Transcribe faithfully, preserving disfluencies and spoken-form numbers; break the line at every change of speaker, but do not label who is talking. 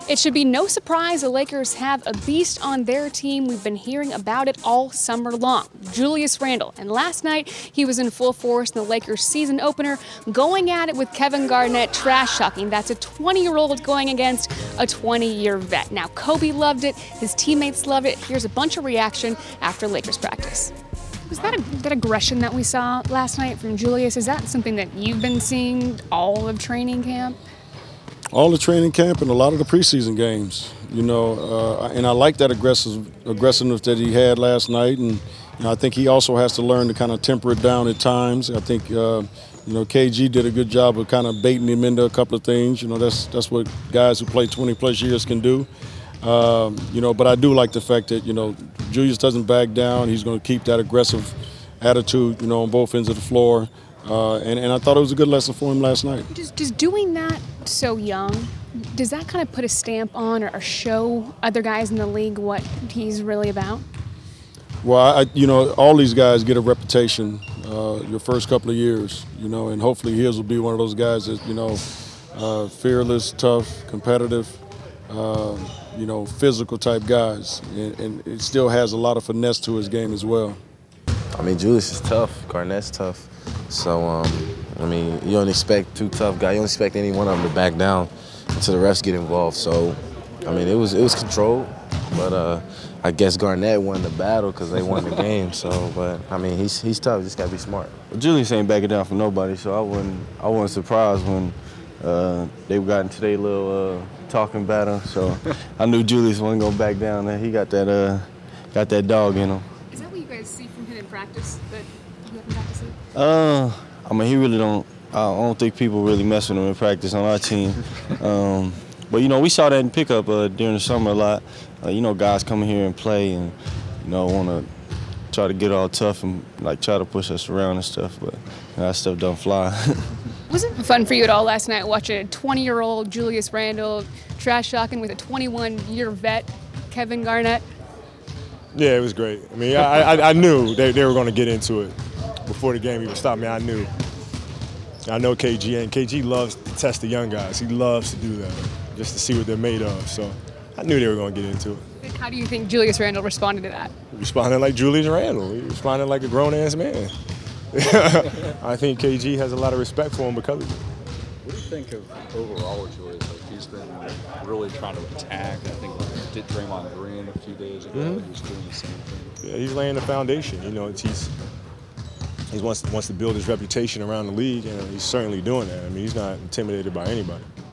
It should be no surprise the Lakers have a beast on their team. We've been hearing about it all summer long. Julius Randle. And last night, he was in full force in the Lakers season opener, going at it with Kevin Garnett, trash talking. That's a twenty-year-old going against a twenty-year vet. Now, Kobe loved it. His teammates loved it. Here's a bunch of reaction after Lakers practice. Was that, a, that aggression that we saw last night from Julius, is that something that you've been seeing all of training camp?
All the training camp and a lot of the preseason games, you know, uh, and I like that aggressive aggressiveness that he had last night, and you know, I think he also has to learn to kind of temper it down at times. I think, uh, you know, K G did a good job of kind of baiting him into a couple of things. You know, that's that's what guys who play twenty plus years can do. Um, you know, but I do like the fact that, you know, Julius doesn't back down. He's going to keep that aggressive attitude, you know, on both ends of the floor. Uh, and, and I thought it was a good lesson for him last night.
Just, just doing that so young, does that kind of put a stamp on or, or show other guys in the league what he's really about?
Well, I, you know, all these guys get a reputation uh, your first couple of years, you know, and hopefully his will be one of those guys that, you know, uh, fearless, tough, competitive, uh, you know, physical type guys. And, and it still has a lot of finesse to his game as well.
I mean, Julius is tough. Garnett's tough. So, um, I mean, you don't expect two tough guys. You don't expect any one of them to back down until the refs get involved. So, I mean, it was it was controlled, but uh, I guess Garnett won the battle because they won the game. So, but I mean, he's he's tough. Just gotta be smart.
Well, Julius ain't backing down for nobody, so I wasn't I wasn't surprised when uh, they got into their little uh, talking battle. So, I knew Julius wasn't gonna back down. He got that uh, got that dog in him.
Is that what you guys see from him in practice? That you haven't practiced it?
Uh, I mean, he really don't. I don't think people really mess with him in practice on our team. Um, but you know, we saw that in pickup uh, during the summer a lot. Uh, you know, guys coming here and play, and you know, want to try to get all tough and like try to push us around and stuff. But you know, that stuff don't fly.
Was it fun for you at all last night watching a twenty-year-old Julius Randle trash talking with a twenty-one-year vet, Kevin Garnett?
Yeah, it was great. I mean, I, I, I knew they, they were going to get into it before the game even stopped. Me, I knew. I know K G, and K G loves to test the young guys. He loves to do that, just to see what they're made of. So I knew they were going to get into it.
How do you think Julius Randle responded to that?
He responded like Julius Randle. He responded like a grown-ass man. I think K G has a lot of respect for him because of it.
What do you think of overall with Julius? Like, he's been really trying to attack. I think did Draymond Green a few days ago. Mm-hmm. He was doing the same thing.
Yeah, he's laying the foundation. You know, it's, he's he wants wants to build his reputation around the league, and he's certainly doing that. I mean, he's not intimidated by anybody.